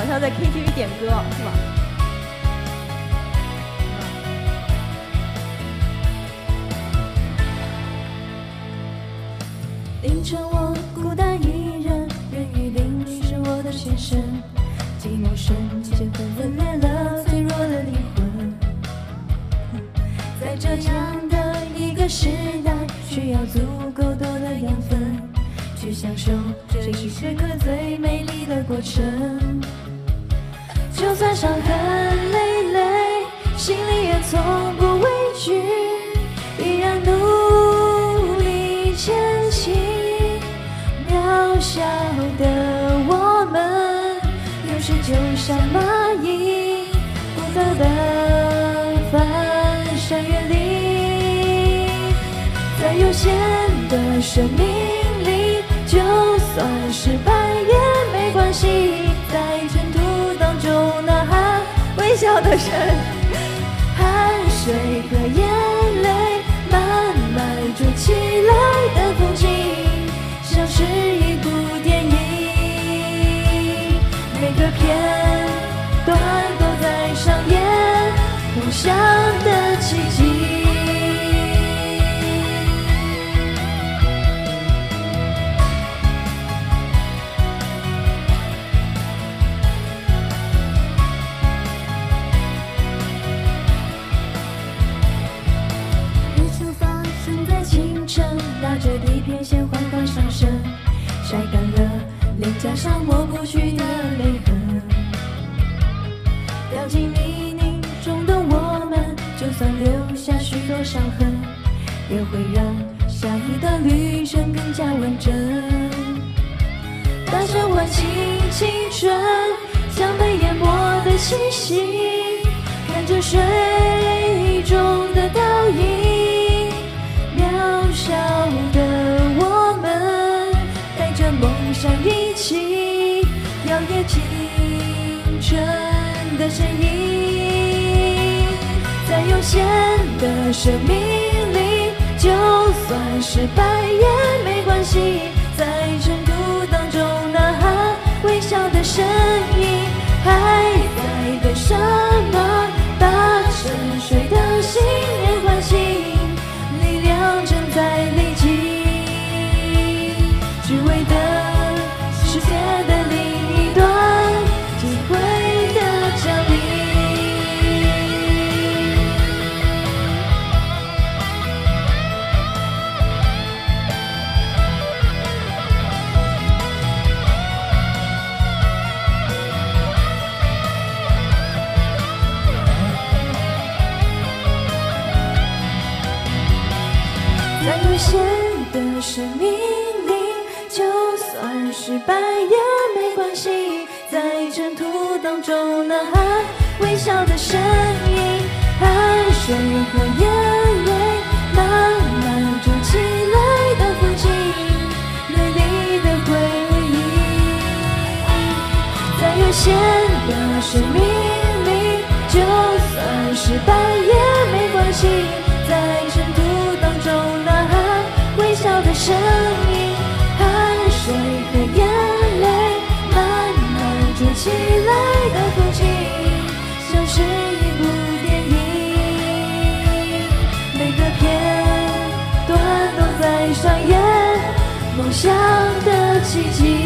晚上在 KTV 点歌是吧？ 凌晨我孤单一人，人与邻居是我的先生，寂寞瞬间分裂了脆弱的灵魂。在这样的一个时代，需要足够多的养分，去享受这一时刻最美丽的过程。就算伤痕累累，心里也从不畏惧，依然努力前行。渺小的我们，有时就像蚂蚁，不走的翻山越岭。在有限的生命里，就算失败也没关系，在尘土当中呐喊，微笑的神，汗水和眼泪慢慢筑起来的风景，像是一部电影，每个片段都在上演梦想的奇迹。拿着底片先缓缓上升，晒干了脸颊上抹不去的泪痕。掉进泥泞中的我们，就算留下许多伤痕，也会让下一段旅程更加完整。大声唤起青春，像被淹没的气息，看着水中的倒影，渺小的我们，带着梦想一起摇曳青春的身影。在有限的生命里，就算失败也没关系，在尘土当中呐喊，微笑的身影还在等什么？把沉睡的心念唤醒，力量正在累积，只为等世界的另一端机会的降临。在有限的生命里，就算失败也没关系，在尘土当中呐喊，微笑的身影，汗水和眼泪慢慢筑起来的风景，美丽的回忆。在有限的生命里，就算失败也没关系，在尘土当中呐喊，微笑的身影，汗水和眼泪慢慢筑起来的风景，像是一部电影，每个片段都在上演梦想的奇迹。